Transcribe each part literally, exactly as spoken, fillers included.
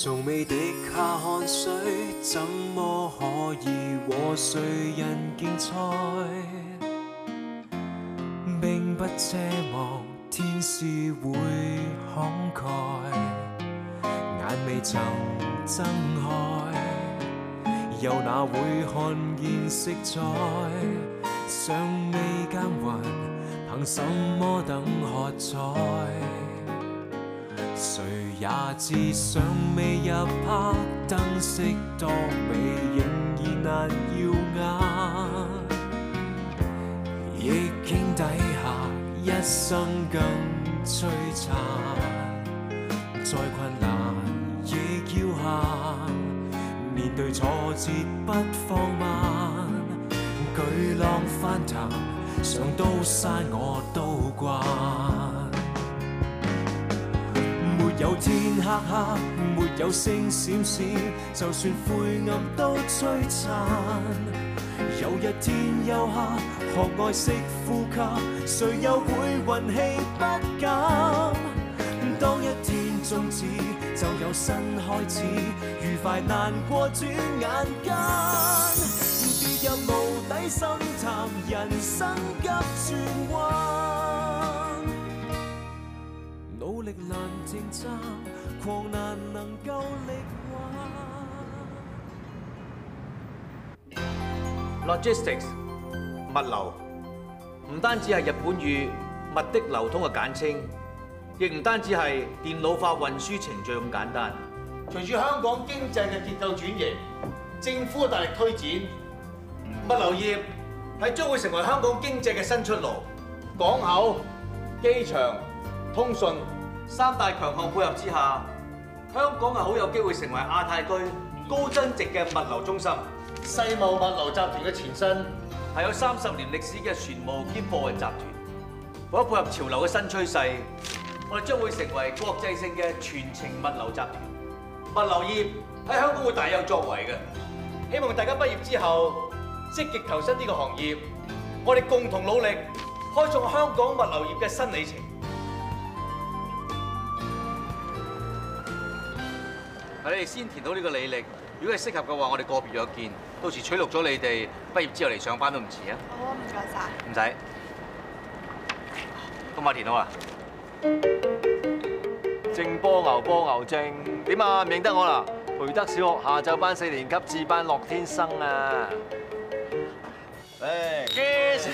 從未滴下汗水，怎麼可以和誰人競賽？並不奢望天使會慷慨，眼未曾睜開，又哪會看見色彩？尚未耕耘，憑什麼等喝彩？誰也知尚未入黑，燈飾多美仍然難耀眼。逆境底下一生更璀璨，再困難亦要行，面對挫折不放慢，巨浪翻騰上刀山我都慣。沒有天黑黑，沒有星閃閃，就算灰暗都璀璨。有日天又黑，學愛惜呼吸，誰又會運氣不減？當一天終止，就有新開始，愉快難過轉眼間。跌入無底深潭，人生急轉彎，努力難停站，狂難能夠力挽。 Logistics 物流唔單止係日本語物的流通嘅簡稱，亦唔單止係電腦化運輸程序咁簡單。隨住香港經濟嘅結構轉型，政府大力推展物流業，係將會成為香港經濟嘅新出路。港口、機場、通訊三大強項配合之下，香港係好有機會成為亞太區高增值嘅物流中心。世貿物流集團嘅前身係有三十年歷史嘅船務兼貨運集團。為咗配合潮流嘅新趨勢，我哋將會成為國際性嘅全程物流集團。物流業喺香港會大有作為嘅，希望大家畢業之後積極投身呢個行業，我哋共同努力，開創香港物流業嘅新里程。你哋先填到呢個履歷，如果係適合嘅話，我哋個別約見，到時取錄咗你哋，畢業之後嚟上班都唔遲啊！ 好啊，唔該晒。 唔使，咁快填好啦。 正波牛波牛正，點啊？唔認得我啦？培德小學下晝班四年級智班樂天生啊！誒，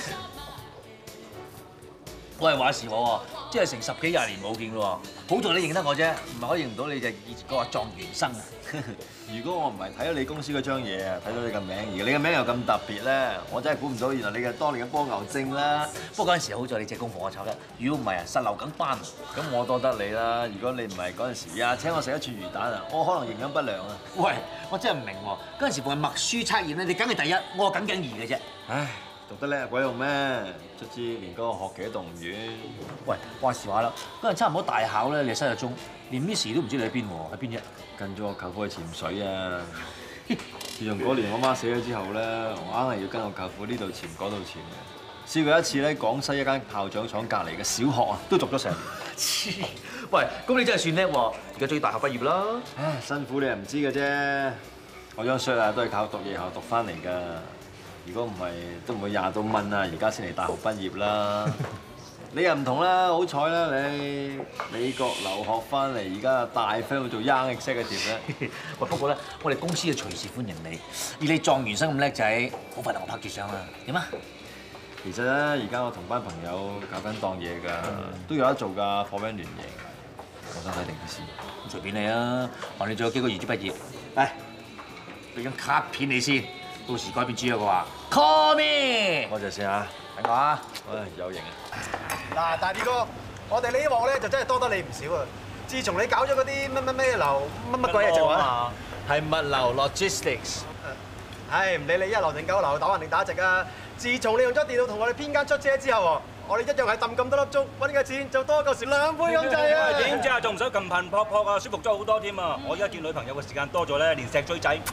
喂，話時我喎，即係成十幾廿年冇見咯喎，好在你認得我啫，唔係可以認唔到你就嗰個狀元生啊！ 如果我唔係睇咗你公司嗰張嘢啊，睇到你個名，而你個名又咁特別咧，我真係估唔到，原來你嘅當年嘅波牛精啦。 不過嗰陣時好在你隻功課我抄得，如果唔係啊，實留緊班。 咁我多得你啦，如果你唔係嗰陣時啊請我食一串魚蛋啊，我可能營養不良啊。 喂，我真係唔明喎，嗰陣時逢係默書測驗咧，你梗係第一，我梗梗二嘅啫。 唉，讀得叻鬼用咩？卒之連嗰個學期都讀唔完。 喂，話時話啦，嗰陣差唔多大考咧，你失咗蹤，連 Miss 都唔知你喺邊喎，喺邊啫？ 跟咗我舅父去潛水啊！自從嗰年我媽死咗之後咧，我硬係要跟我舅父呢度潛嗰度潛嘅。試過一次咧，廣西一間炮仗廠隔離嘅小學啊，都讀咗成年。 黐！喂，咁你真係算叻喎，而家終於大學畢業啦。 唉，辛苦你又唔知嘅啫。我張書啊都係靠讀夜校讀翻嚟㗎。如果唔係，都唔會廿到蚊啊！而家先嚟大學畢業啦。你又唔同啦，好彩啦你美國留學翻嚟，而家大飛去做 young executive咧。 喂，不過咧，我哋公司啊隨時歡迎你，而你狀元生咁叻仔，好快同我拍住相啦，點啊？ 其實咧，而家我同班朋友搞緊檔嘢㗎，都有得做㗎，貨兵聯營。我想睇定啲先。 隨便你啊，話你仲有幾個月至畢業，嚟俾張卡片你先，到時改變主意嘅話 ，call me。 多謝先嚇， 等我啊！ 唉，有型啊！ 嗱，大 B 哥，我哋呢鑊咧就真係多得你唔少啊！自從你搞咗嗰啲乜乜咩流乜乜鬼嘢直話， 係物流 logistics。 唉，唔理你一流定九流，打橫定打直啊！自從你用咗電腦同我哋編間出車之後，我哋一樣係揼咁多粒鐘，揾嘅錢就多舊時兩倍咁滯啊！ 點知啊，仲唔使咁頻撲撲啊，舒服咗好多添啊！我而家見女朋友嘅時間多咗咧，連石追仔。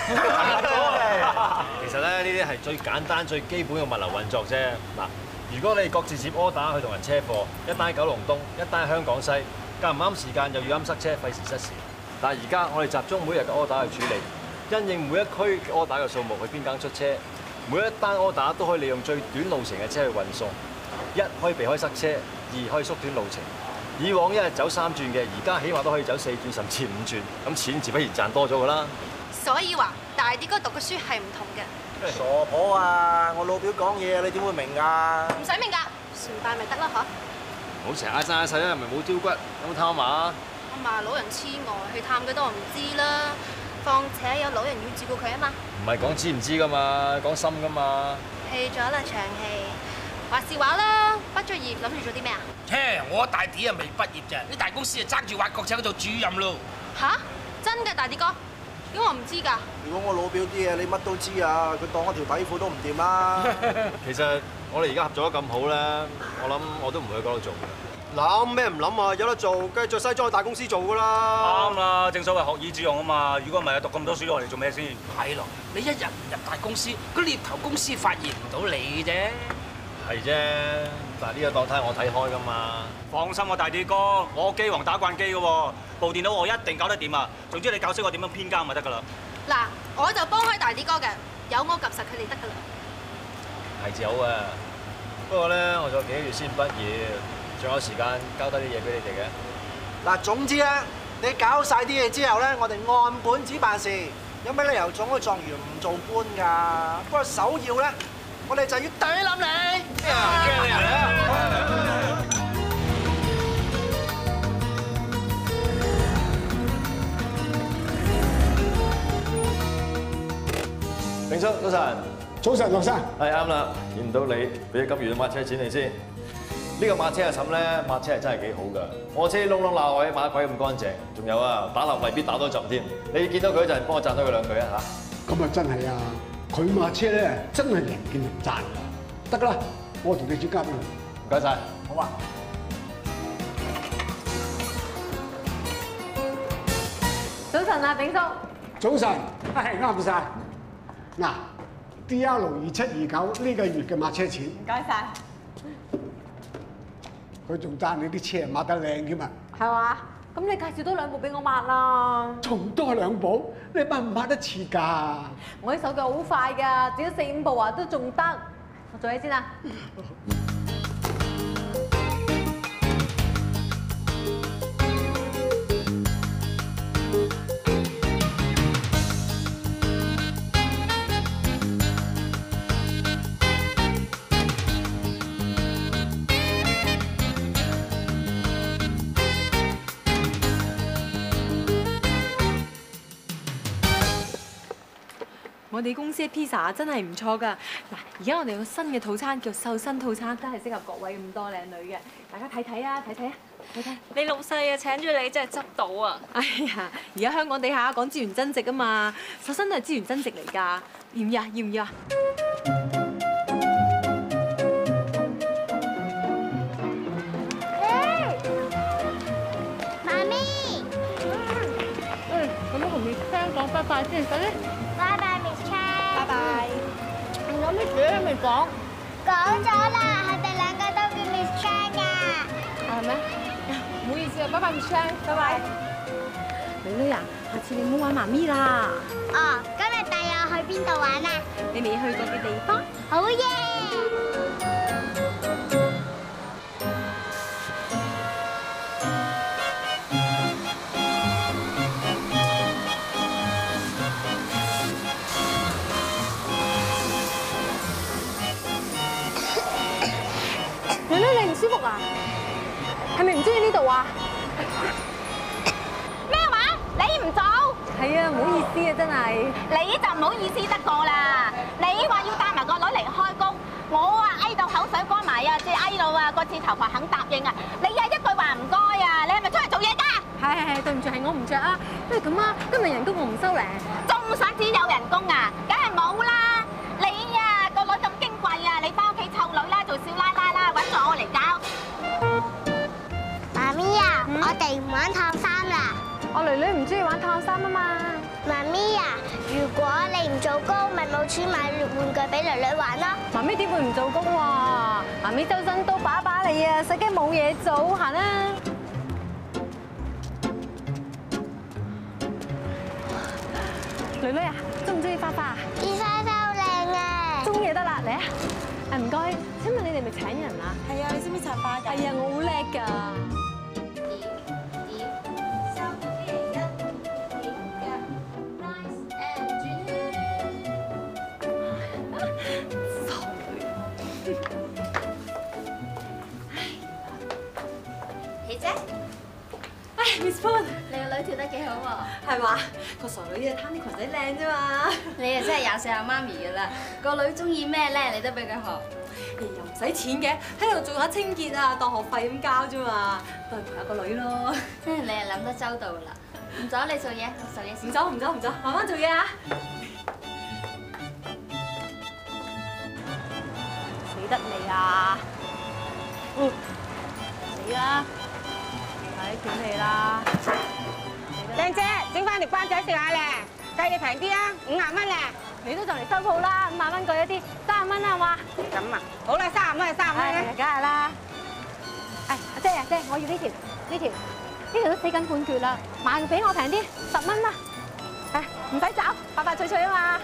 其實咧，呢啲係最簡單、最基本嘅物流運作啫。嗱，如果你各自接 order 去同人車貨，一單喺九龍東，一單喺香港西，夾唔啱時間又要啱塞車，費時失事。 但係而家我哋集中每日嘅 order 去處理，因應每一區嘅 order 嘅數目去編更出車，每一單 order 都可以利用最短路程嘅車去運送，一可以避開塞車，二可以縮短路程。以往一日走三轉嘅，而家起碼都可以走四轉甚至五轉，咁錢自不然賺多咗㗎啦。 所以話大啲哥讀嘅書係唔同嘅。 傻婆啊！我老表講嘢，你點會明㗎？ 唔使明㗎，崇拜咪得啦嗬。 唔好成日嗌晒嗌細啦，係咪冇挑骨？有冇貪嘛？ 阿嫲老人痴呆，去探佢都我唔知啦。況且有老人要照顧佢啊嘛。 唔係講知唔知㗎嘛，講心㗎嘛。 棄咗啦長氣。話時話啦，畢咗業諗住做啲咩啊？ 切，我大弟啊未畢業咋，啲大公司啊爭住挖角請佢做主任咯。 吓？真嘅大啲哥？點解我唔知㗎？ 如果我老表啲嘢你乜都知啊，佢當我條底褲都唔掂啦。 其實我哋而家合作得咁好咧，我諗我都唔會去嗰度做嘅。 諗咩唔諗啊？有得做，梗係着西裝去大公司做㗎啦。 啱啦，正所謂學以致用啊嘛。如果唔係讀咁多書落嚟做咩先？ 係咯，你一日唔入大公司，個獵頭公司發現唔到你啫。 係啫，但係呢個檔攤我睇開㗎嘛。 放心啊，大啲哥，我機王打慣機嘅喎，部電腦我一定搞得掂啊。總之你教識我點樣編更咪得㗎啦。 嗱，我就幫開大啲哥嘅，有我及實佢哋得㗎啦。 係就好啊，不過咧我仲有幾個月先畢業，仲有時間交低啲嘢俾你哋嘅。 嗱，總之咧，你搞晒啲嘢之後咧，我哋按本子辦事，有咩理由做個狀元唔做官㗎？不過首要咧，我哋就要懟冧你。 炳叔，早晨。 早晨，陸生。 係啱啦，見唔到你，俾咗金魚抹車錢你先。呢個抹車阿嬸咧，抹車係真係幾好㗎。我車窿窿罅位抹得鬼咁乾淨，仲有啊，打蠟未必打多浸添。你見到佢嗰陣，幫我讚多佢兩句啊嚇。 咁啊真係啊，佢抹車咧真係人見人讚㗎。得㗎啦，我同你轉交俾佢。 唔該晒。 好啊。 早晨啊，炳叔。 早晨，係啱晒。嗱 ，D L 二七二九呢個月嘅抹車錢。 唔該晒。 佢仲讚你啲車抹得靚添啊！ 係嘛？咁你介紹多兩部俾我抹啦。 仲多兩部，你抹唔抹得切㗎？ 我啲手腳好快㗎，只要四五部啊都仲得。我做起先啦。我哋公司嘅 pizza 真係唔錯㗎。嗱，而家我哋有個新嘅套餐叫瘦身套餐，真係適合各位咁多靚女嘅。大家睇睇啊，睇睇啊，睇睇。 你老細啊請住你真係執到啊！ 哎呀，而家香港地下講資源增值啊嘛，瘦身都係資源增值嚟㗎。要唔要啊？要唔要啊？ 媽咪。 嗯，咁我同 Miss Chan 講拜拜先，快啲。 拜拜 Miss Chan。拜拜。 仲有咩嘢都未講？ 講咗啦，佢哋兩個都叫 Miss Chan 㗎。 係咩？唔好意思啊，拜拜 Miss Chan，拜拜。女女啊，下次你唔好玩媽咪啦。 哦，咁你帶我去邊度玩啊？ 你未去過嘅地方。 好耶！ 女女你唔舒服啊？係咪唔中意呢度啊？ 咩話？你唔做？ 係啊，唔好意思啊，真係。 你就唔好意思得過啦。你話要帶埋個女嚟開工，我啊翳到口水乾埋啊，至翳到啊個次頭髮肯答應啊。你啊一句話唔該啊，你係咪出嚟做嘢㗎？ 係係係，對唔住，係我唔着啊。不如咁啊，今日人工我唔收咧。 仲想知有人工啊？梗係冇啦。你啊個女咁矜貴啊，你翻屋企湊女啦，做少奶奶啦，揾咗我嚟教。 媽咪啊，我哋唔玩燙衫啦。 我囡囡唔中意玩燙衫啊嘛。 媽咪啊，如果你唔做工，咪冇錢買玩具俾囡囡玩咯。 媽咪點會唔做工喎？媽咪周身都把把你啊，使驚冇嘢做，行啦。 女女啊，中唔中意花花啊？ 啲花花好靚啊！ 中意就得啦，嚟啊！誒唔該，請問你哋係咪請人啊？ 係啊，你識唔識插花㗎？ 係啊，我好叻㗎。 點點三二一點嘅 nice and 轉傻女。 喜姐， 唉 ，Miss Poon， 你個女跳得幾好喎？ 係嘛？個傻女啊，貪啲裙仔靚啫嘛。 你啊真係廿四孝媽咪㗎啦，個女中意咩咧，你都俾佢學。 又唔使錢嘅，喺度做下清潔啊，當學費咁交啫嘛，都係陪下個女咯。 真係你係諗得周到啦，唔阻你做嘢，做嘢先。 唔走唔走唔走，慢慢做嘢啊！死得你啊！嗯，死啦！睇斷你啦！ 靚姐，整翻條瓜仔食下咧，計你平啲啊，五廿蚊咧。 你都就嚟收鋪啦，五萬蚊貴一啲，三十蚊啊嘛。 咁啊，好啦，三十蚊就三十蚊啦。 梗係啦。誒，阿姐阿姐，我要呢條呢條，呢條都死緊半橛啦，賣俾我平啲，十蚊啦。誒，唔使找，快快脆脆啊嘛。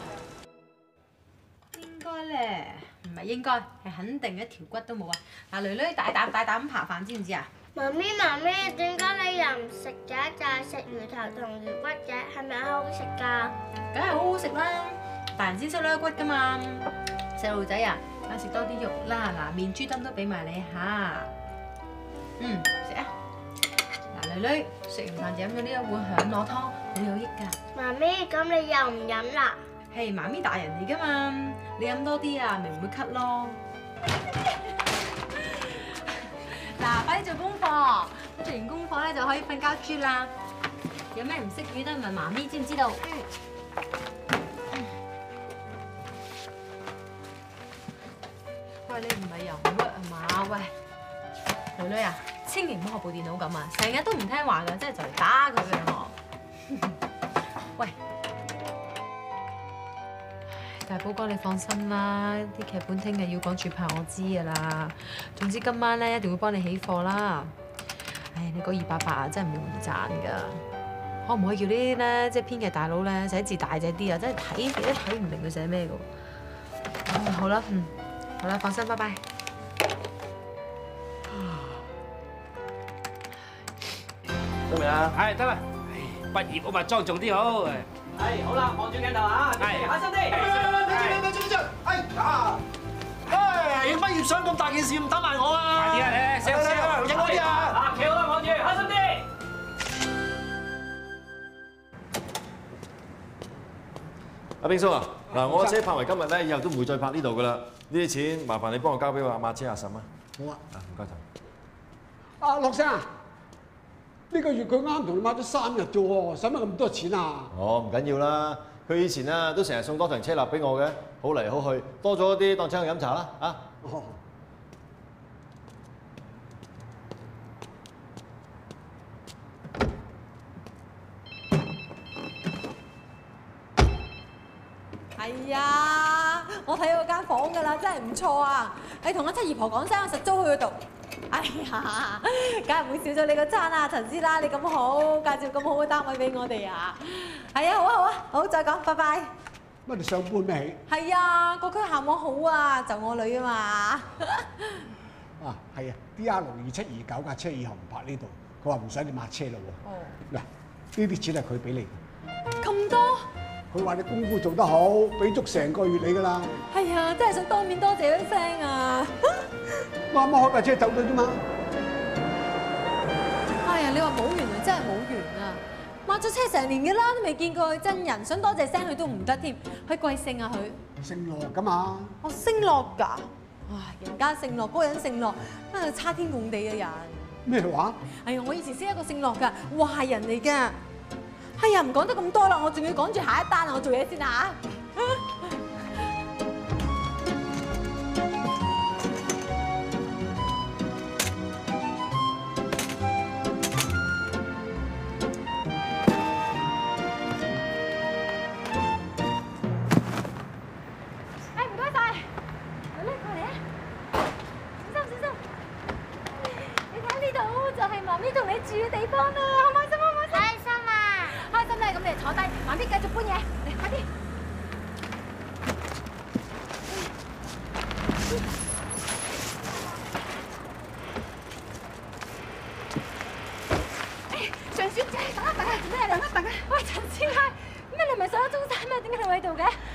應該咧，唔係應該，係肯定一條骨都冇啊！嗱，女女大啖大啖咁扒飯，知唔知啊？ 媽咪媽咪，點解你又唔食嘅？就係食魚頭同魚骨嘅，係咪好好食㗎？ 梗係好好食啦，大人先識甩骨㗎嘛。細路仔啊，梗係食多啲肉啦。嗱，面珠墩都俾埋你嚇。嗯，食啊！嗱，女女食完飯就飲咗呢一碗響螺湯，好有益㗎。 媽咪，咁你又唔飲啦？ 係媽咪大人嚟㗎嘛，你飲多啲啊，咪唔會咳咯。嗱，快啲做功課，做完功課咧就可以瞓覺豬啦。有咩唔識嘅都問媽咪，知唔知道？喂，你唔係又唔屈啊嘛？喂，女女啊，千祈唔好學部電腦咁啊，成日都唔聽話㗎，真係就嚟打佢嘅我。喂，大寶哥你放心啦，啲劇本聽日要趕住拍，我知㗎啦。總之今晚咧一定會幫你起貨啦。唉，你嗰二百八啊，真係唔容易賺㗎。可唔可以叫啲咧，即係編劇大佬咧寫字大隻啲啊？真係睇都睇唔明佢寫咩㗎喎。好啦，嗯，好啦，放心，拜拜。 得未啊？ 係得啦。畢業我咪莊重啲好。 係，好啦，望住鏡頭啊！ 係， 小心啲。咪住咪住，哎呀！唉，影畢業相咁大件事，唔打埋我啊！ 快啲啊！嚟，寫寫， 影我啲啊！啊，企好啦，望住，開心啲。 阿冰叔啊，嗱，我車拍埋今日咧，以後都唔會再拍呢度噶啦。呢啲錢麻煩你幫我交俾我阿媽車阿嬸啊。 好啊。 啊，唔該晒。 阿樂生啊，呢個月佢啱同你買咗三日啫喎，使乜咁多錢啊？ 哦，唔緊要啦，佢以前啊都成日送多程車蠟俾我嘅，好嚟好去，多咗啲當請佢飲茶啦，啊！ 哦。 係啊，我睇嗰間房㗎啦，真係唔錯啊！你同阿七姨婆講聲，我實租去嗰度。哎呀，梗係唔會少咗你個餐啦，陳師奶你咁好，介紹咁好嘅單位俾我哋啊！係啊，好啊好啊，好再講，拜拜。 乜你想搬咩起？ 係啊，個區校網好啊，就我女啊嘛。 啊，係啊 ，D R 二七二九架車以後唔泊呢度，佢話唔使你抹車咯喎。 哦。 嗱，呢啲錢係佢俾你嘅。 咁多？ 佢話你功夫做得好，俾足成個月你㗎啦。 係啊，真係想當面多謝一聲啊！ 我啱啱開架車走咗啫嘛。 哎呀，你話冇緣啊，真係冇緣啊！抹咗車成年嘅啦，都未見過佢真人，想多謝聲佢都唔得添。佢貴姓啊佢？ 姓樂㗎嘛。 我姓樂㗎。唉，人家姓樂，嗰個人姓樂，真係差天共地嘅人。 咩話？ 哎呀，我以前識一個姓樂㗎，壞人嚟㗎。哎呀，唔講得咁多啦，我仲要趕住下一單啊！我做嘢先啊！哎，唔該晒，女女過嚟啊！小心小心，你睇呢度就係媽咪同你住嘅地方啦，好唔開心好唔開心？開心啊！開心咧，咁你哋坐低，慢啲繼續搬嘢。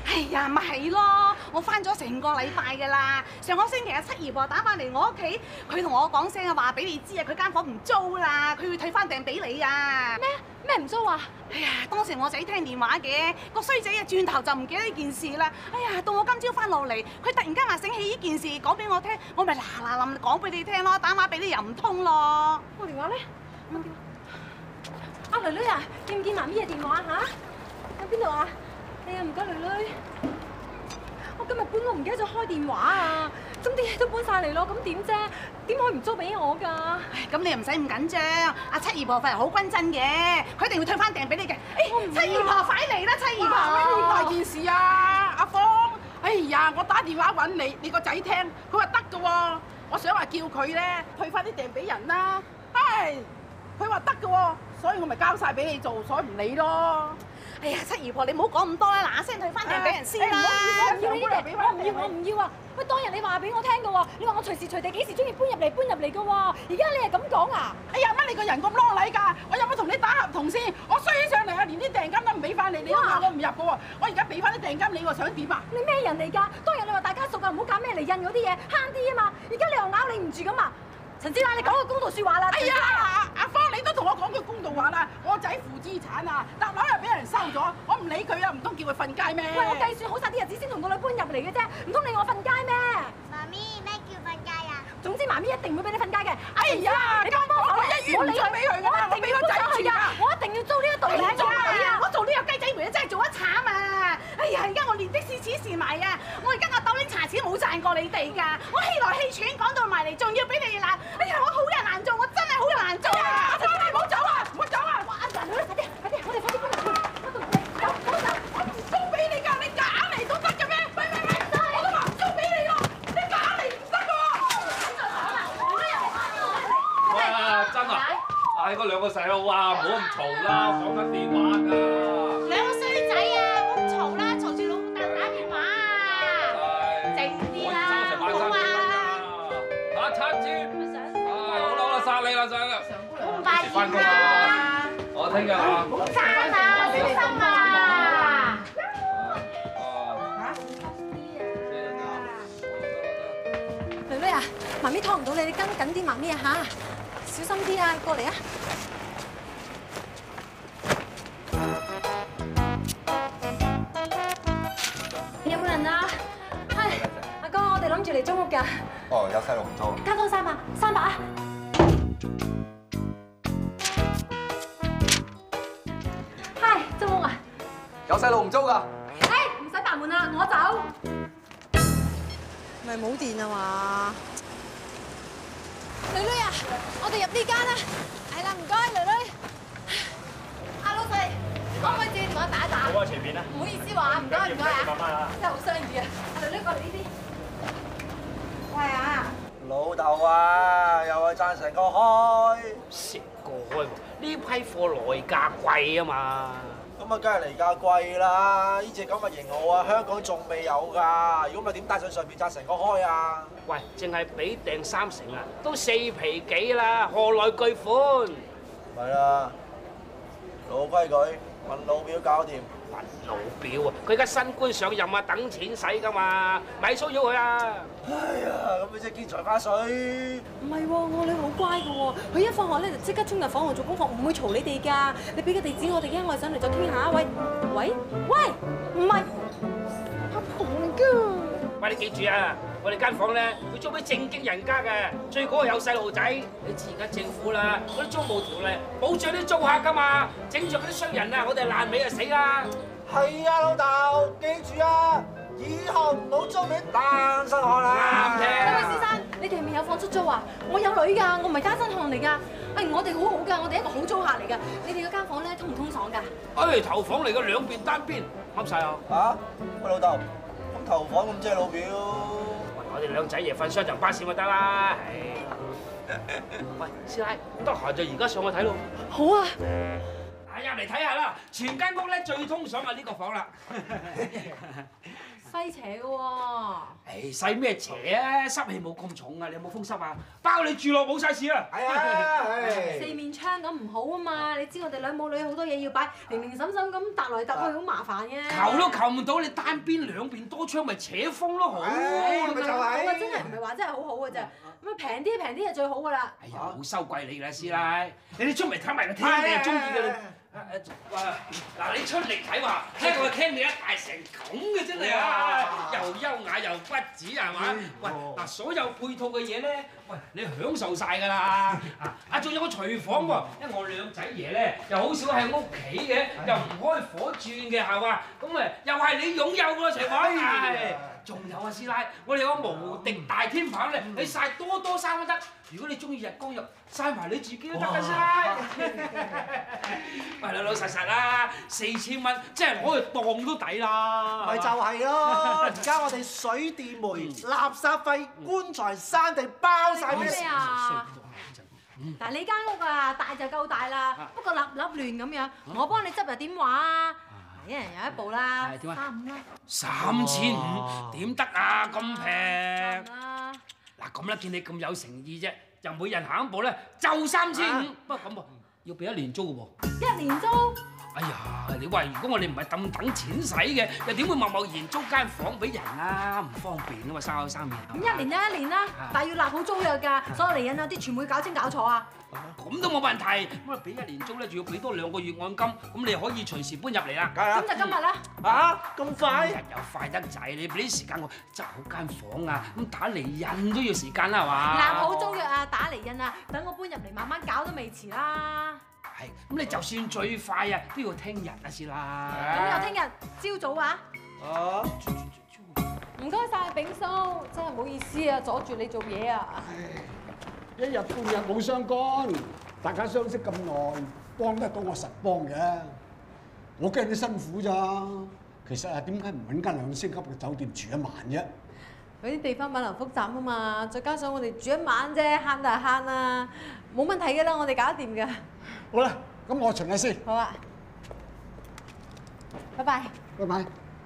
哎呀，咪係咯，我翻咗成個禮拜㗎啦。上個星期阿七姨婆打翻嚟我屋企，佢同我講聲啊，話俾你知啊，佢間房唔租啦，佢要退翻訂俾你啊。 咩咩唔租啊？ 哎呀，當時我仔聽電話嘅，個衰仔啊轉頭就唔記得呢件事啦。哎呀，到我今朝翻落嚟，佢突然間話醒起呢件事，講俾我聽，我咪嗱嗱臨講俾你聽咯，打電話俾你又唔通咯。 我電話咧？問電話。阿女女啊，見唔見媽咪嘅電話嚇？喺邊度啊？哎呀，唔該女女。我今日搬屋唔記得咗開電話啊，咁啲嘢都搬晒嚟咯，咁點啫？點可以唔租俾我㗎？ 咁你又唔使咁緊張，阿七姨婆份人好均真嘅，佢一定會退翻訂俾你嘅。誒，七姨婆快嚟啦，七姨婆！ 咩大件事啊，阿芳？哎呀，我打電話揾你，你個仔聽，佢話得㗎喎，我想話叫佢咧退翻啲訂俾人啦。唉，佢話得㗎喎，所以我咪交晒俾你做，所以唔理咯。 哎呀，七姨婆你唔好講咁多啦，嗱嗱聲退翻訂俾人先啦。 我唔要呢啲訂，我唔要，我唔要啊！喂，當日你話俾我聽嘅喎，你話我隨時隨地幾時中意搬入嚟搬入嚟嘅喎，而家你係咁講啊？ 哎呀，乜你個人咁啷禮㗎？我有冇同你打合同先？我衰起上嚟啊，連啲訂金都唔俾翻你，你都話我唔入嘅喎。我而家俾翻啲訂金你喎，想點啊？ 你咩人嚟㗎？當日你話大家熟㗎，唔好揀咩嚟印嗰啲嘢，慳啲啊嘛！而家你又咬你唔住咁啊！陳師奶，你講個公道説話啦！ 哎呀，阿阿芳，你都同我講句公道話啦！我仔負資產啊，搭樓又俾人收咗，我唔理佢啊，唔通叫佢瞓街咩？ 喂，我計算好晒啲日子先同個女搬入嚟嘅啫，唔通理我瞓街咩？ 媽咪，咩叫瞓街啊？ 總之媽咪一定唔會俾你瞓街嘅。 哎呀， 你幫幫我， 我一於唔租俾佢㗎啦，我俾個仔住㗎， 我一定要租呢一度唔嘅。 做啊！我做呢個雞仔梅真係做得慘啊！哎呀，而家我連的士錢蝕埋啊！我而家我兜拎茶錢冇賺過你哋㗎，我氣來氣喘講到埋嚟，仲要俾你哋鬧！哎呀，我好人難做，我真係好人難做啊！ 阿芳，你唔好走啊！唔好走啊！ 哇！人女，快啲，快啲，我哋快啲搬入去。我同你走，走走。 我唔租俾你㗎，你夾硬嚟都得嘅咩？喂喂喂，我都話唔租俾你喎，你夾硬嚟唔得㗎喎！ 哇！真啊！嗌嗰兩個細路啊，唔好咁嘈啦，講緊電話㗎。 兩個衰仔啊，唔好嘈啦，嘈住老豆打電話啊！靜啲啦，好啊！ 打叉豬，啊好啦好啦，殺你啦殺你啦！ 好唔快啲啦！ 我聽日啊， 唔好爭啊，小心啊！ 女女啊，媽咪拖唔到你，你跟緊啲媽咪啊嚇，小心啲啊，過嚟啊！有冇人啊？係阿哥，我哋諗住嚟租屋㗎。 哦，有細路唔租。 加多三百，三百啊！係租屋啊！ 有細路唔租㗎。 誒，唔使扮門啦，我走。咪冇電啊嘛！女女啊，我哋入呢間啦。係啦，唔該，女女。阿老細，可唔可以借電話打一打？ 好啊，隨便啦。 唔好意思話，唔該唔該啊。 慢慢啊。 真係好相遇啊！阿女女過嚟呢邊。喂啊！ 老豆啊，又係贊成個開。 食過開喎，呢批貨來價貴啊嘛。 咁啊，梗係嚟價貴啦！呢隻咁嘅型號啊，香港仲未有㗎。如果唔係點帶上上邊贊成個開啊？ 喂，淨係俾訂三成啊，都四皮幾啦，何來巨款？ 係啦，老規矩，問老表搞掂。 問老表啊，佢而家新官上任啊，等錢使㗎嘛，咪騷擾佢啊！ 哎呀，咁你真係見財花水。 唔係喎，我女好乖嘅喎，佢一放學咧就即刻衝入房度做功課，唔會嘈你哋㗎。你俾個地址我哋，一我哋上嚟再傾下。喂喂喂，唔係阿婆嚟㗎。 喂，你記住啊，我哋間房咧會租俾正經人家嘅，最嗰個有細路仔。你知而家政府啦，嗰啲租務條例保障啲租客㗎嘛，整著嗰啲衰人啊，我哋爛尾就死啦。 係啊，老豆，記住啊，以後唔好租俾單身漢啦。 啱聽。 兩位先生，你哋係咪有房出租啊？我有女㗎，我唔係單身漢嚟㗎。誒，我哋好好㗎，我哋一個好租客嚟㗎。你哋嗰間房咧通唔通爽㗎？ 誒，頭房嚟嘅兩邊單邊，啱晒啊！ 嚇？喂，老豆，咁頭房咁即係老表？ 我哋兩仔爺瞓雙層巴士咪得啦。喂，師奶，得閒就而家上去睇咯。 好啊。 入嚟睇下啦，全間屋咧最通爽係呢個房啦。 細飛邪嘅喎。 誒，使咩邪啊？濕氣冇咁重啊！你有冇風濕啊？包你住落冇晒事啊！ 係啊， 四面窗咁唔好啊嘛！你知我哋兩母女好多嘢要擺，零零散散咁搭來搭去好麻煩嘅。 求都求唔到，你單邊兩邊多窗咪扯風咯，好。 咪就係。 我真係唔係話真係好好嘅啫，咁啊平啲平啲就最好㗎啦。 哎呀，好收貴你㗎啦，師奶，你哋出嚟睇埋個廳，你係中意嘅。誒誒，哇！嗱，你出嚟睇話，聽個廳你一大成咁嘅真係啊，又優雅又骨子係嘛？喂，嗱，所有配套嘅嘢咧，喂，你享受晒㗎啦！啊啊，仲有個廚房喎，因為我兩仔爺咧又好少喺屋企嘅，又唔開火轉嘅係嘛？咁誒又係你擁有個廚房，係。仲有啊，師奶，我哋有個無敵大天棚咧，你曬多多衫都得。如果你中意日光浴，曬埋你自己都得㗎，師奶。喂，老老實實啦，四千蚊即係攞去當都抵啦。 咪就係咯，而家我哋水電煤、垃圾費、棺材、山地包晒俾你啊！嗱，你間屋啊，大就夠大啦，不過立立亂咁樣，我幫你執又點話啊？一人有一部啦，三五啦。 三千五點得啊？咁平？嗱咁啦，見你咁有誠意啫，就每人行一步咧，就三千五。不過咁喎，要俾一年租嘅喎。 一年租？ 哎呀，你話如果我哋唔係咁等錢使嘅，又點會貿貿然租間房俾人啊？唔方便啊嘛，生口生面。 咁一年就一年啦，但係要立好租約㗎，所有嚟引啊啲全部搞清搞楚啊！ 咁都冇問題，咁啊俾一年租咧，仲要俾多兩個月按金，咁你可以隨時搬入嚟啦。 咁就今日啦。 嚇咁快？ 日又快得滯，你俾啲時間我執好間房啊，咁打嚟印都要時間啦，係嘛？ 立好租約啊，打嚟印啊，等我搬入嚟慢慢搞都未遲啦。 係，咁你就算最快啊，都要聽日啊先啦。 咁又聽日朝早啊？ 啊！ 唔該晒，炳叔，真係唔好意思啊，阻住你做嘢啊。 一日半日冇相干，大家相識咁耐，幫得到我實幫嘅。我驚你辛苦咋。其實啊，點解唔揾間兩星級嘅酒店住一晚啫？ 嗰啲地方物流複雜啊嘛，再加上我哋住一晚啫，慳就係慳啦，冇問題嘅啦，我哋搞得掂㗎。 好啦，咁我巡下先。 好啊。拜拜。 拜拜。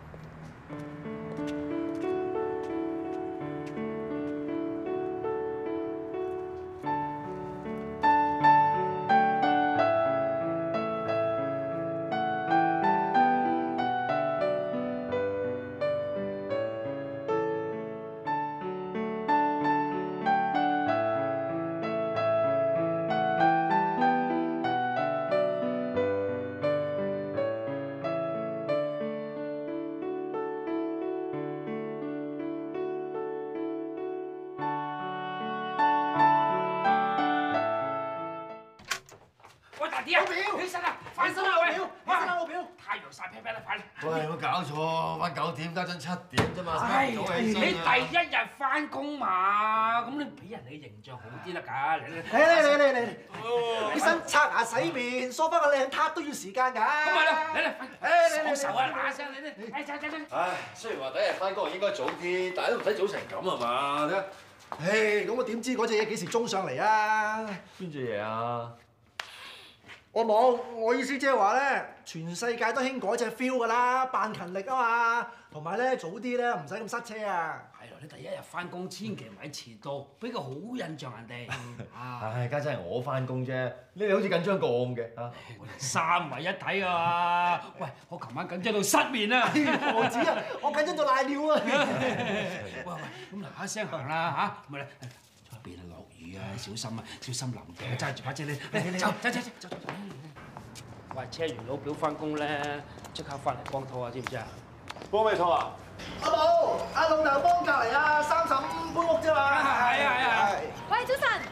起身啦！翻身啦喂！起身啦老表！太陽曬劈劈啦，快啲！ 喂，有冇搞錯？翻九點加陣七點啫嘛， 唉， 早起身啊！ 你第一日翻工嘛，咁你俾人哋形象好啲得㗎，你嚟嚟嚟嚟嚟！起身刷牙洗面，梳翻個靚撻都要時間㗎。咁咪啦，嚟嚟，爽手啊！嗱聲你咧，誒走走走！ 唉，雖然話第一日翻工應該早啲，但係都唔使早成咁啊嘛，睇下。 唉，咁我點知嗰隻嘢幾時裝上嚟啊？ 邊隻嘢啊？ 我冇，我意思即係話咧，全世界都興嗰隻 feel 㗎啦，扮勤力啊嘛，同埋咧早啲咧唔使咁塞車啊。 係咯，你第一日翻工千祈唔係遲到，俾個好印象人哋。 唉，家陣係我翻工啫，你哋好似緊張過我咁嘅嚇。 三位一體啊嘛！喂，我琴晚緊張到失眠啊！ 何止啊，我緊張到瀨尿啊！ 喂喂，咁嗱嗱聲行啦嚇，咪嚟。邊啊落雨啊，小心啊，小心淋嘅，揸住把遮你，嚟走走走走走。喂，車完老表翻工咧，即刻翻嚟幫拖啊，知唔知啊？ 幫咩拖啊？ 阿寶，阿老豆幫隔離啊，三嬸搬屋啫嘛。 係啊係啊。 喂，早晨。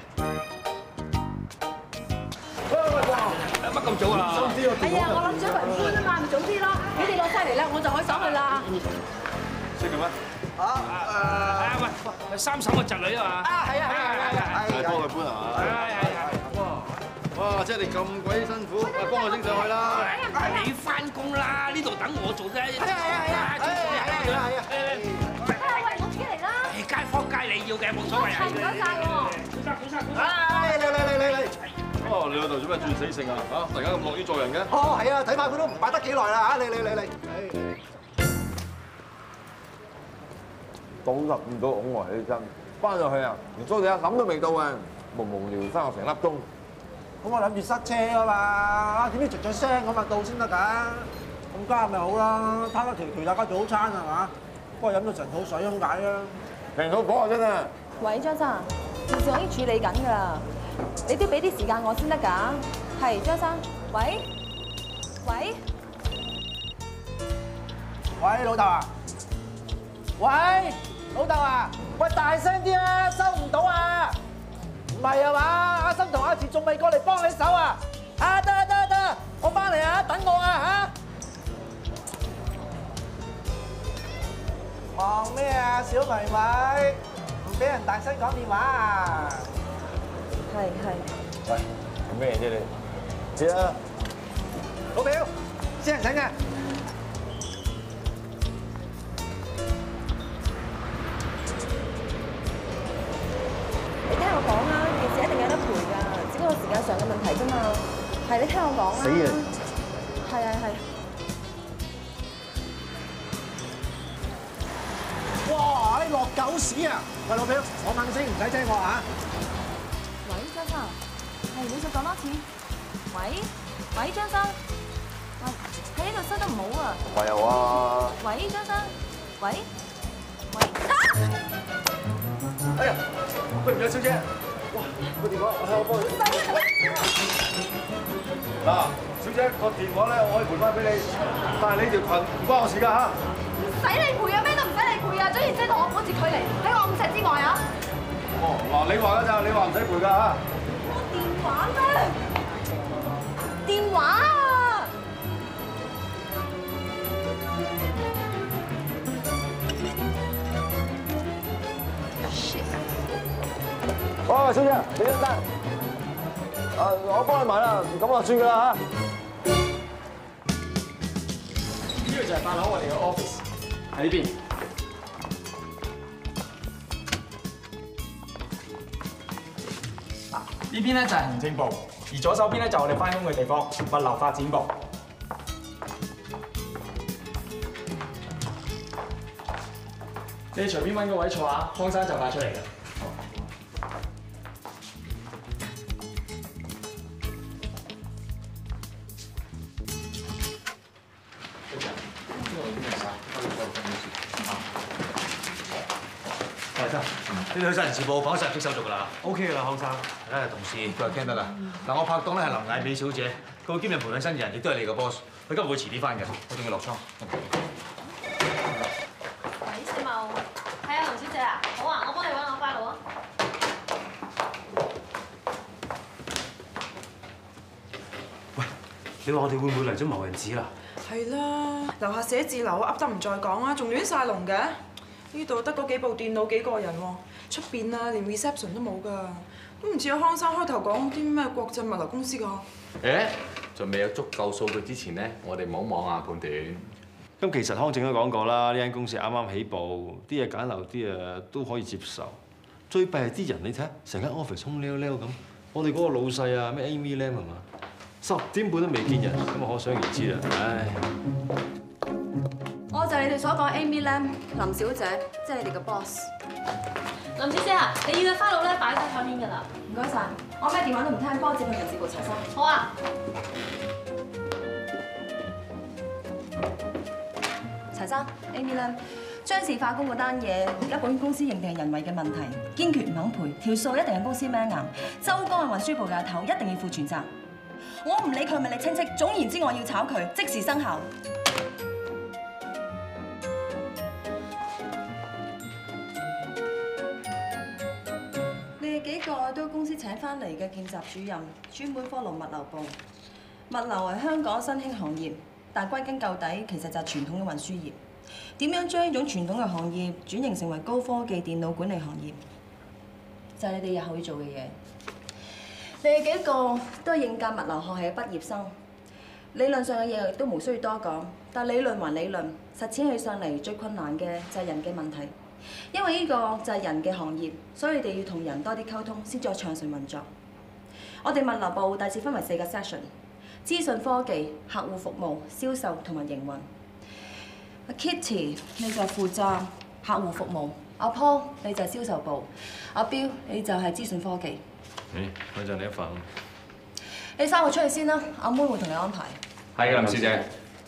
喂喂喂， 乜咁早啊？ 係啊，我諗住一個人搬啊嘛，咪早啲咯。你哋落晒嚟啦，我就可以上去啦。 識嘅咩？ 啊誒， 喂喂，三嬸個侄女啊嘛。 啊係啊係啊係啊。 係幫佢搬係嘛？ 係係係。 哇哇，即係你咁鬼辛苦，咪幫我拎上去啦。 你翻工啦，呢度等我做啫。 係啊係啊係啊。係啊係啊係啊。 喂，我自己嚟啦。 誒，街坊街你要嘅，冇所謂啊。 唔該曬喎。 小生小生。 唉，嚟嚟嚟嚟嚟。 哦，你老豆做咩轉死性啊？嚇，突然間咁樂於助人嘅？ 哦，係啊，睇怕佢都唔擺得幾耐啦嚇，嚟嚟嚟嚟。 九十五度拱我起身，翻入去啊，連蘇地一諗都未到啊，無無聊生我成粒鐘。 咁我諗住塞車啊嘛，點知着咗聲咁啊到先得㗎。咁加咪好啦，攤一條條大家早餐係嘛？不過飲到成肚水咁解啊！ 成肚火啊真係！ 喂，張生，件事我已經處理緊㗎，你都俾啲時間我先得㗎。係張生，喂，喂， 喂老豆啊！喂老豆啊！喂大聲啲啊！收唔到啊！唔係啊嘛？阿生同阿慈仲未過嚟幫你手啊！啊得啊得啊得啊！我翻嚟啊！等我啊嚇！忙咩啊，小迷迷？唔俾人大聲講電話啊！ 係係。 喂，做咩啫你？知啦， 老表，先人請嘅。 你聽我講啊，件事一定有得賠㗎，只不過時間上嘅問題啫嘛。係你聽我講啊。 死啊！ 係係係。 哇！你落狗屎啊！喂，老表，我問先，唔使聽我啊。 喂，張生，係你再講多次。喂，喂，張生，喂，喺呢度收得唔好啊。 喂又啊！ 喂，張生，喂，喂。 哎呀，對唔住小姐，哇，個電話我喺我幫你。嗱，小姐個電話咧，我可以賠翻俾你，但係你條裙唔關我事㗎嚇。 唔使你賠啊，咩都唔使你賠啊，總然即係同我保持距離，喺我五尺之外啊！ 哦，嗱，你話㗎咋？你話唔使賠㗎嚇。 電話咩？電話啊！ 哦，小姐，你張單，誒，我幫你買啦，咁就算㗎啦嚇。 呢個就係八樓我哋嘅 office。喺呢邊。嗱，呢邊咧就係行政部，而左手邊咧就係我哋翻工嘅地方，物流發展部。你隨便揾個位坐下，康生就快出嚟嘅。 呢啲去晒人事部，放晒入息手續㗎啦。 O K 㗎啦，康生。 誒，同事佢話聽得啦。嗱，我拍檔咧係林艾美小姐，佢會兼任培訓新人，亦都係你個 boss。佢今日會遲啲翻嘅，我仲要落倉。 喂，小茂，係啊，林小姐啊，好啊，我幫你揾我 file 啊。 喂，你話我哋會唔會嚟咗謀人子啦？ 係啦，樓下寫字樓噏得唔再講啊，仲亂晒龍嘅。呢度得嗰幾部電腦幾個人喎，出邊啊連 reception 都冇㗎，都唔似阿康生開頭講啲咩國際物流公司㗎。 誒，仲未有足夠數據之前咧，我哋唔好妄下判斷。 咁其實康正都講過啦，呢間公司啱啱起步，啲嘢簡陋啲啊都可以接受。最弊係啲人，你睇下成間 office 空溜溜咁。我哋嗰個老細啊，咩 Amy Lam 係嘛，十點半都未見人，咁啊可想而知啦。唉。 我就係你哋所講 Amy Lam 林小姐，即係你哋嘅 boss。 林小姐啊，你要嘅 file 咧擺喺台面㗎啦。 唔該晒，我咩電話都唔聽，幫我接去人事部查收。 好啊。 查生 ，Amy Lam，張氏化工嗰單嘢，而家保險公司認定係人為嘅問題，堅決唔肯賠，條數一定係公司孭硬。周江係運輸部嘅頭，一定要負全責。我唔理佢係咪你親戚，總言之我要炒佢，即時生效。幾個都公司請翻嚟嘅見習主任，專門 follow 物流部。物流係香港新興行業，但歸根究底其實就係傳統嘅運輸業。點樣將呢種傳統嘅行業轉型成為高科技電腦管理行業，就係你哋日後要做嘅嘢。你哋幾個都係應屆物流學系嘅畢業生，理論上嘅嘢亦都無需要多講，但理論還理論，實踐起上嚟最困難嘅就係人嘅問題。因為呢個就係人嘅行業，所以你哋要同人多啲溝通，先再暢順運作。我哋物流部大致分為四個 section： 資訊科技、客戶服務、銷售同埋營運。Kitty 你就負責客戶服務， 阿 Paul 你就係銷售部，阿彪你就係資訊科技。 誒，我就你一份。 你三個出去先啦，阿妹會同你安排。 係林小姐。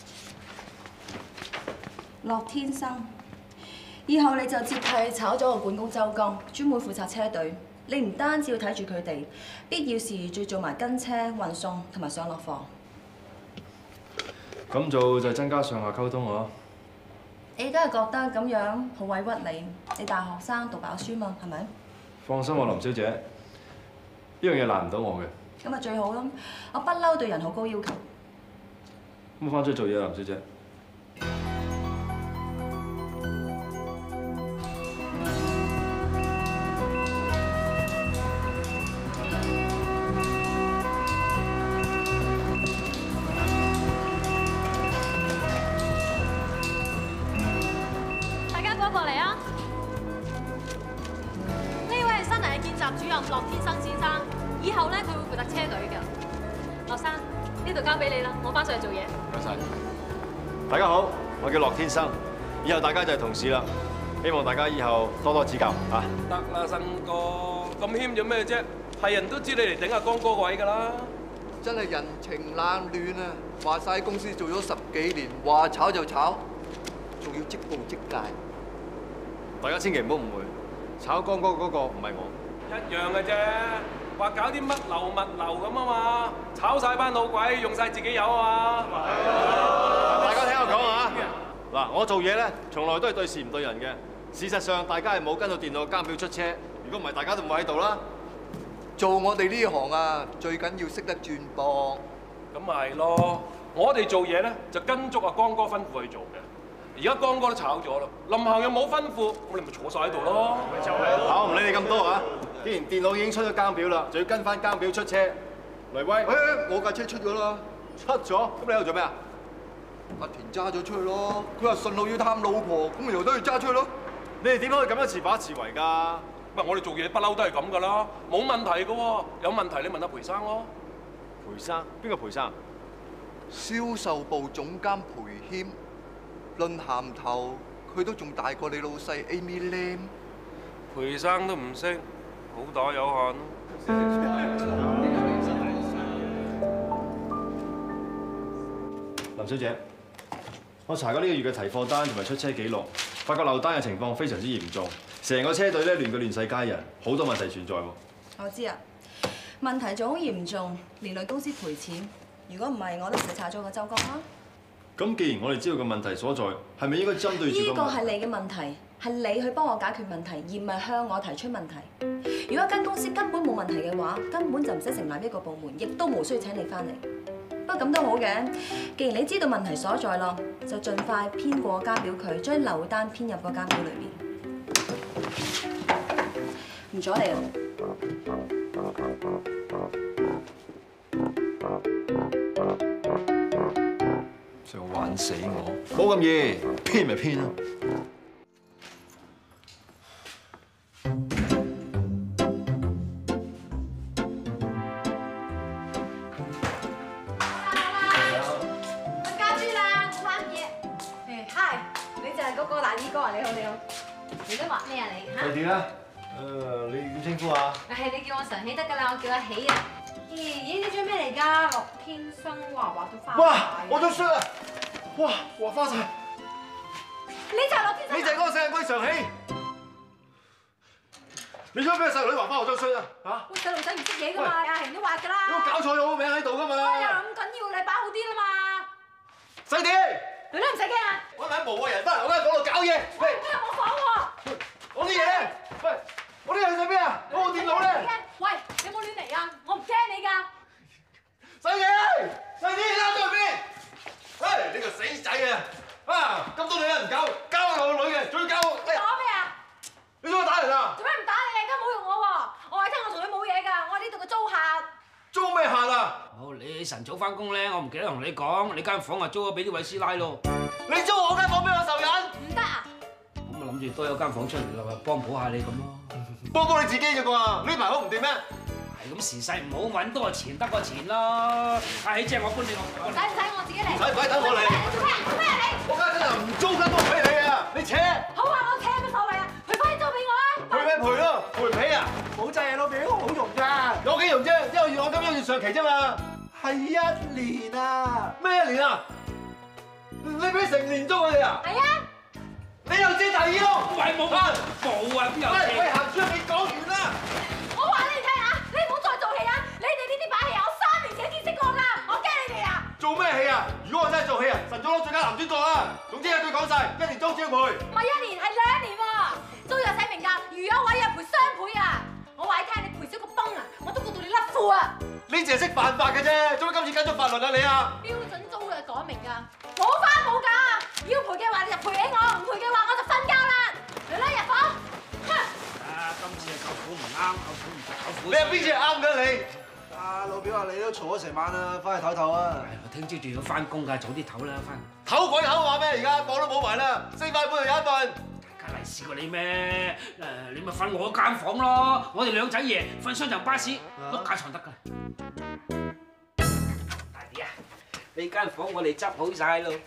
樂天生，以後你就接替炒咗個管工周剛，專門負責車隊。你唔單止要睇住佢哋，必要時仲要做埋跟車、運送同埋上落貨。 咁做就增加上下溝通喎。 你梗係覺得咁樣好委屈你？你大學生讀飽書嘛，係咪？ 放心喎，林小姐，呢樣嘢難唔到我嘅。 咁咪最好咯！我不嬲對人好高要求。 咁翻出去做嘢啦，林小姐。 大家過過嚟啊！呢位係新嚟嘅見習主任樂天生先生，以後咧佢會負責車隊嘅。樂生，呢度交俾你啦，我翻上去做嘢。 唔該晒。大家好，我叫樂天生，以後大家就係同事啦。希望大家以後多多指教啊！ 得啦，新哥，咁謙做咩啫？係人都知你嚟頂阿江哥個位㗎啦。 真係人情冷暖啊！話晒公司做咗十幾年，話炒就炒，仲要即報即戒。 大家千祈唔好誤會，炒江哥嗰個唔係我。 一樣嘅啫，話搞啲乜流物流咁啊嘛，炒晒班老鬼，用晒自己油啊嘛。 大家聽我講啊！嗱，我做嘢咧，從來都係對事唔對人嘅。事實上，大家係冇跟到電腦監表出車，如果唔係，大家都唔會喺度啦。 做我哋呢行啊，最緊要識得轉磅。 咁咪係咯，我哋做嘢咧就跟足阿江哥吩咐去做嘅。而家江哥都炒咗啦，林行又冇吩咐，我哋咪坐晒喺度咯。咪就係咯。 好，唔理你咁多啊！既然電腦已經出咗監表啦，就要跟翻監表出車。雷威， 誒，我架車出咗啦。 出咗？咁你喺度做咩啊？ 阿田揸咗出去咯，佢話順路要探老婆，咁咪由得佢揸出去咯。 你哋點可以咁樣自把自為㗎？ 唔係我哋做嘢不嬲都係咁㗎啦，冇問題㗎喎。有問題你問阿培生咯。 培生？邊個培生？ 銷售部總監培謙，論銜頭，佢都仲大過你老細 Amy Lam。 培生都唔識，好打有限咯。 林小姐，我查過呢個月嘅提貨單同埋出車記錄，發覺漏單嘅情況非常之嚴重，成個車隊咧亂過亂世佳人，好多問題存在喎。 我知啊，問題仲好嚴重，連累公司賠錢。如果唔係，我都唔使炒咗個周剛啦。 咁既然我哋知道個問題所在，係咪應該針對住個？ 呢個係你嘅問題，係你去幫我解決問題，而唔係向我提出問題。如果間公司根本冇問題嘅話，根本就唔使成立一個部門，亦都無需請你翻嚟。不過咁都好嘅，既然你知道問題所在咯，就盡快編過監表佢，將漏單編入個監表裏面。唔阻你啊！ 想玩死我？冇咁易，編咪編啦。 你都畫咩啊你嚇？ 快啲啦！誒，你點稱呼啊？ 係你叫我常喜得㗎啦，我叫阿喜啊。咦？咦？呢張咩嚟㗎？樂天生畫畫到花。 哇！我張相啊！哇！畫花晒。 你就係樂天生。 你就係嗰個死人龜常喜。你想俾個細路女畫花我張相啊？嚇！ 喂，細路仔唔識嘢㗎嘛，阿賢都畫㗎啦。 有冇搞錯？有我名喺度㗎嘛？ 哎呀，咁緊要，你擺好啲啦嘛。 細啲。 女女唔使驚啊！ 我揾無謂人翻嚟我間房度搞嘢。 喂，你入我房喎！ 我啲嘢，喂，我啲嘢去晒邊啊？我部電腦咧？ 喂，你冇亂嚟啊！我唔驚你㗎。 細啲，細啲，你喺度邊？唉，你個死仔啊！啊，咁多女人唔搞，搞我個女嘅，仲要搞我。 講咩啊？ 你做咩打人啊？ 做咩唔打你？而家侮辱我喎！我話聽我同佢冇嘢㗎，我係呢度嘅租客。 租咩客啊？ 好，你晨早翻工咧，我唔記得同你講，你間房啊租咗俾啲位師奶咯。 你租我間房俾我仇人？ 唔得啊！ 咁啊諗住多有間房出嚟啦，幫補下你咁咯。 幫幫你自己啫啩？呢排好唔掂咩？ 係咁時勢唔好，揾多個錢得個錢啦。阿喜姐，我搬你落房。 使唔使我自己嚟？ 使唔使等我嚟？ 做咩？做咩你？ 我間真係唔租間屋俾你啊！你扯！ 好啊，我扯有乜所謂啊？佢快啲租俾上期啫嘛。 係一年啊！ 咩一年啊？你俾成年租佢哋啊？ 係啊！ 你又知第二咯？ 喂，冇啊，冇啊，邊有？ 喂喂，行出去講完啦！ 我話你聽啊，你唔好再做戲啊！你哋呢啲把戲啊，我三年前見識過㗎，我驚你哋啊！ 做咩戲啊？如果我真係做戲啊，晨早攞最佳男主角啦！總之一句講晒，一年租招賠。 唔係一年，係兩年喎，租約寫明㗎，如有違約賠雙倍啊！我話你聽，你賠少個崩啊，我都告到你甩褲啊！ 你淨係識犯法嘅啫，做乜今次跟咗法律啊你啊？ 標準租約講明㗎，冇花冇假，要賠嘅話你就賠俾我，唔賠嘅話我就瞓覺啦！嚟啦，入房。 啊，今次啊舅父唔啱，舅父唔舅父。 你係邊次係啱嘅你？ 啊，老表啊，你都嘈咗成晚啦，翻去唞唞啊！ 我聽朝仲要翻工㗎，早啲唞啦，翻。 唞鬼唞話咩？而家房都冇埋啦，四塊半就有一份。 大家嚟試過你咩？誒，你咪瞓我間房咯，我哋兩仔爺瞓雙層巴士，碌架床得㗎。大啲啊！呢間房我哋執好晒咯。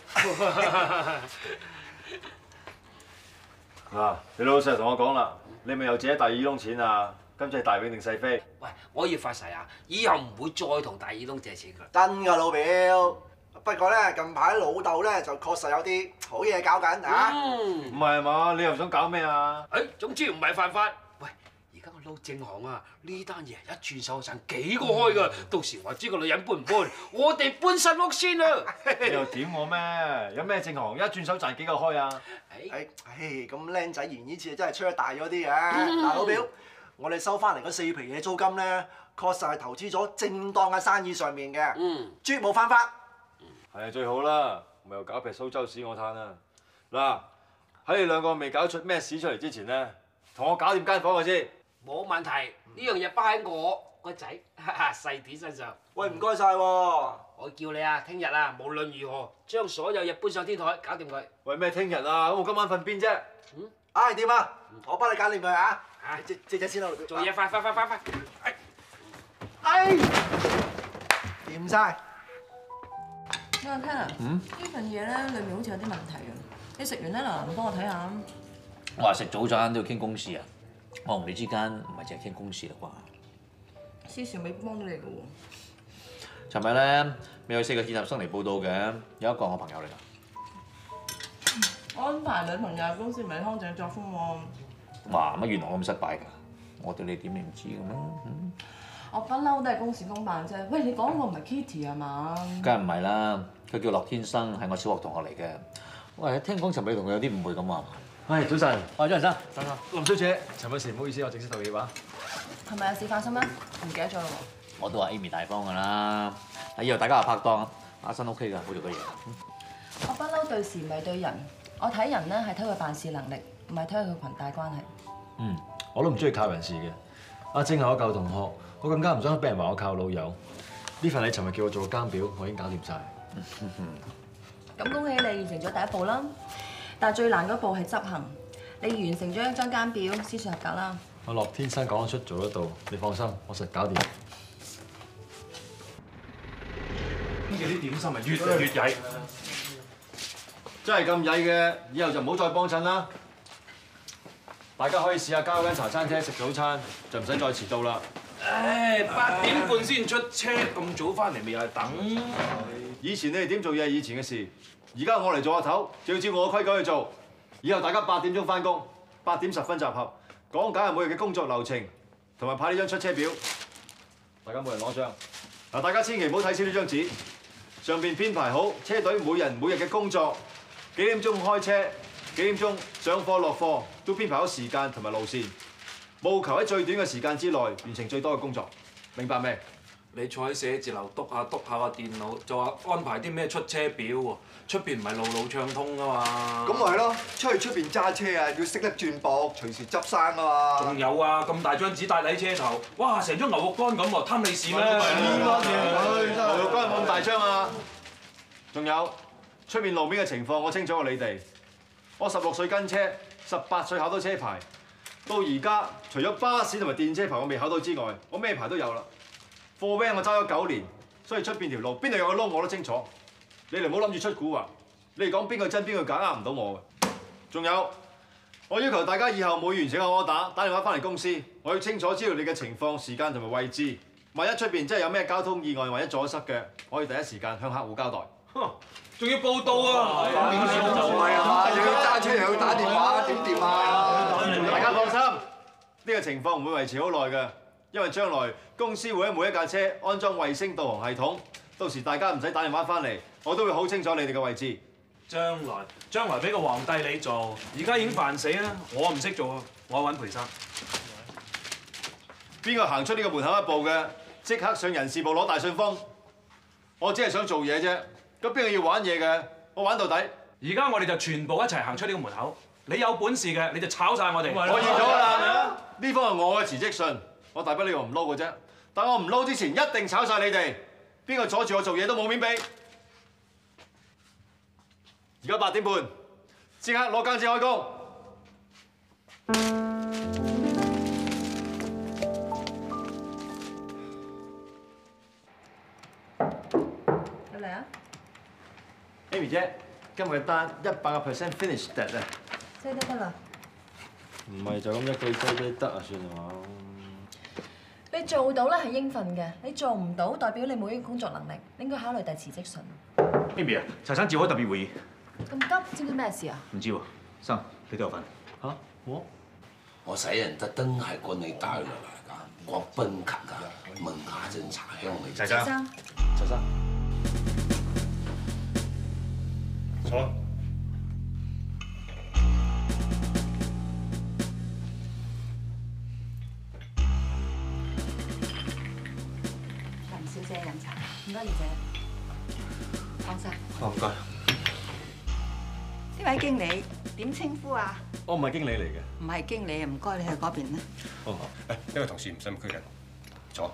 嗱，你老實同我講啦，你咪又借第二窿錢啊？今次係大永定細飛？ 喂，我要發誓啊，以後唔會再同大耳窿借錢㗎。 真㗎，老表。不過咧，近排老豆咧就確實有啲好嘢搞緊啊！ 唔係嘛？你又想搞咩啊？ 誒，總之唔係犯法。喂，而家我撈正行啊，呢單嘢一轉手賺幾個開㗎，到時話知個女人搬唔搬，我哋搬新屋先啊！ 你又點我咩？有咩正行一轉手賺幾個開啊？ 誒，唉，咁僆仔言呢次真係出得大咗啲嘅。嗱，老表，我哋收翻嚟嗰四皮嘢租金咧，確實係投資咗正當嘅生意上面嘅，嗯，絕無犯法。 係啊，最好啦，咪又搞撇蘇州屎我攤啦！嗱，喺你兩個未搞出咩屎出嚟之前咧，同我搞掂間房嘅先。 冇問題，呢樣嘢包喺我個仔細啲身上。 喂，唔該晒喎！ 我叫你啊，聽日啊，無論如何將所有嘢搬上天台，搞掂佢。 喂，咩聽日啊？咁我今晚瞓邊啫？ 嗯，唉點啊？我幫你搞掂佢啊！借借借錢啦，老表。 做嘢快快快快快！ 哎，掂晒。 阿 Ken 啊，呢份嘢咧裏面好似有啲問題啊！你食完咧，嗱，幫我睇下。 我話食早餐都要傾公事啊！我同你之間唔係淨係傾公事啦啩？ 私事未幫到你嘅喎。 尋日咧，咪有四個見習生嚟報到嘅，有一個我朋友嚟㗎。 安排女朋友公司咪康井作風喎。 哇！乜原來我咁失敗㗎？我對你點你唔知嘅咩？嗯我不嬲都係公事公辦啫。喂，你講個唔係 Kitty 係嘛？ 梗係唔係啦，佢叫樂天生，係我小學同學嚟嘅。喂，聽講尋日你同佢有啲誤會咁話。 喂，早晨。 喂，張仁生。 早晨。林小姐，尋日時唔好意思，我正式道歉啊。 係咪有事發生咩？唔記得咗啦喎。 我都話 Amy 大方㗎啦，以後大家係拍檔，阿新 OK 㗎，好做嘅嘢。 我不嬲對事唔係對人，我睇人咧係睇佢辦事能力，唔係睇佢裙帶關係。 嗯，我都唔中意靠人事嘅。阿晶係我舊同學，我更加唔想俾人話我靠老友。呢份你尋日叫我做個監表，我已經搞掂晒。 咁恭喜你完成咗第一步啦，但係最難嗰步係執行。你完成咗一張監表，先算合格啦。 我樂天生講得出做得到，你放心，我實搞掂。 呢啲點心係越嚟越曳， 真係咁曳嘅，以後就唔好再幫襯啦。大家可以試下交間茶餐廳食早餐，就唔使再遲到啦。 唉，八點半先出車，咁早翻嚟咪又係等。 以前你哋點做嘢係以前嘅事，而家我嚟做阿頭，就要照我嘅規矩去做。以後大家八點鐘翻工，八點十分集合，講解下每日嘅工作流程，同埋派呢張出車表。大家每人攞張。嗱，大家千祈唔好睇少呢張紙，上邊編排好車隊每人每日嘅工作，幾點鐘開車，幾點鐘上課落課，都編排好時間同埋路線，務求喺最短嘅時間之內完成最多嘅工作，明白未？ 你坐喺寫字樓篤下篤下個電腦，就話安排啲咩出車表喎？出邊唔係路路暢通噶嘛？ 咁咪係咯，出去出邊揸車啊，要識得轉駁，隨時執生噶嘛。 仲有啊，咁大張紙帶你喺車頭，哇！成張牛肉乾咁喎，貪你事咩？ 牛肉乾冇咁大張啊！仲有出面路面嘅情況，我清楚過你哋。我十六歲跟車，十八歲考到車牌，到而家除咗巴士同埋電車牌我未考到之外，我咩牌都有啦。貨 van 我揸咗九年，所以出邊條路邊度有個窿我都清楚。你哋唔好諗住出蠱惑，你哋講邊個真邊個假呃唔到我嘅。仲有，我要求大家以後每完成個柯打，打電話翻嚟公司，我要清楚知道你嘅情況、時間同埋位置， 萬一出邊真係有咩交通意外或者阻塞嘅，我可以第一時間向客戶交代。 仲要報到啊！ 點算就係啊！又要揸車又要打電話，點掂啊？ 大家放心，呢個情況唔會維持好耐嘅，因為將來公司會喺每一架車安裝衛星導航系統，到時大家唔使打電話翻嚟，我都會好清楚你哋嘅位置。 將來將來俾個皇帝你做，而家已經煩死啦！我唔識做啊，我揾裴生。 邊個行出呢個門口一步嘅，即刻上人事部攞大信封。我只係想做嘢啫，咁邊個要玩嘢嘅？我玩到底。 而家我哋就全部一齊行出呢個門口。你有本事嘅，你就炒晒我哋。 我驗咗啦，呢封係我嘅辭職信，我大不了唔撈嘅啫。但我唔撈之前，一定炒晒你哋。邊個阻住我做嘢都冇面俾。而家八點半，即刻攞間紙開工。 入嚟啊 Amy 姐，今日嘅單一百個 percent finish that 啊！ 即係得得啦。 唔係就咁一句劑劑得啊，算係嘛？ 你做到咧係應份嘅，你做唔到代表你冇呢個工作能力，你應該考慮遞辭職信。 Amy 啊，柴生召開特別會議。 咁急，知唔知咩事啊？ 唔知喎，生你都有份嚇？我我使人特登係趕你帶落嚟㗎，我奔及㗎，問下陣茶香味。 柴生， 柴生， 坐。 林小姐飲茶，唔該，二姐。放心。 哦，唔該。 呢位經理點稱呼啊？ 我唔係經理嚟嘅。 唔係經理啊，唔該你去嗰邊啦。 好，誒，呢位同事唔使咁拘人，坐。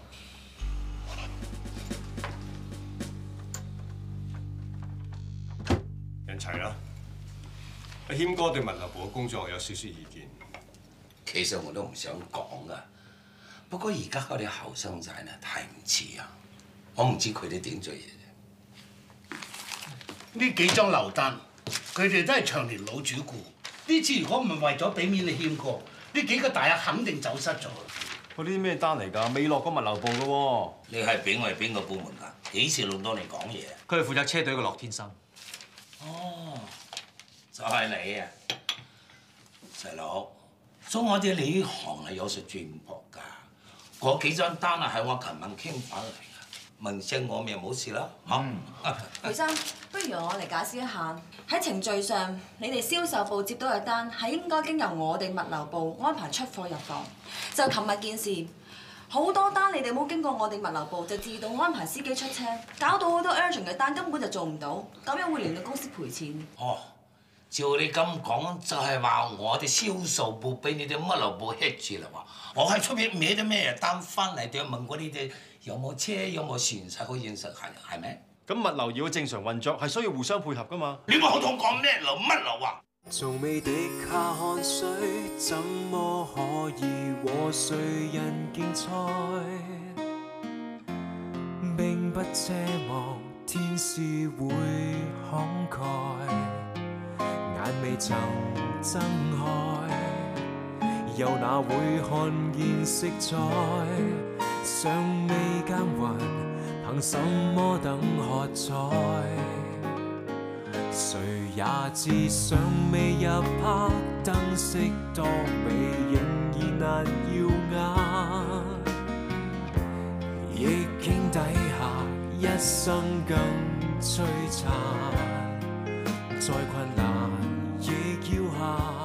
人齊啦。阿謙哥對物流部嘅工作有少少意見。 其實我都唔想講噶，不過而家嗰啲後生仔呢太唔似啊！我唔知佢哋點做嘢啫。 呢幾張樓單，佢哋都係長年老主顧。呢次如果唔係為咗俾面你謙哥，呢幾個大客肯定走失咗。 嗰啲咩單嚟㗎？未落過物流部嘅喎。 你係俾我係邊個部門㗎？幾時輪到你講嘢？ 佢係負責車隊嘅樂天生。 哦，就係你啊，細佬。所以我哋呢行係有所進步㗎。嗰幾張單啊係我琴晚傾翻嚟㗎，問聲我咪冇事啦，嚇。 裴生，不如我嚟解釋一下，喺程序上，你哋銷售部接到嘅單係應該經由我哋物流部安排出貨入貨。就琴日件事，好多單你哋冇經過我哋物流部就自動安排司機出車，搞到好多 urgent 嘅單根本就做唔到，咁樣會令到公司賠錢。 哦。照你咁講，就係話我哋銷售部俾你哋物流部 hit 住啦喎！我喺出邊孭啲咩單翻嚟，就問過你哋有冇車有冇船使可以應實係係咪？ 咁物流要正常運作係需要互相配合㗎嘛？ 你話我同講咩流乜流啊？ 從未滴下汗水，怎麼可以和誰人競賽？並不奢望天使會慷慨。眼未曾睜開，又哪會看見色彩？尚未耕耘，憑什麼等喝彩？誰也知尚未入黑，燈飾多美，仍然難耀眼。逆境底下，一生更璀璨，再困難亦要行。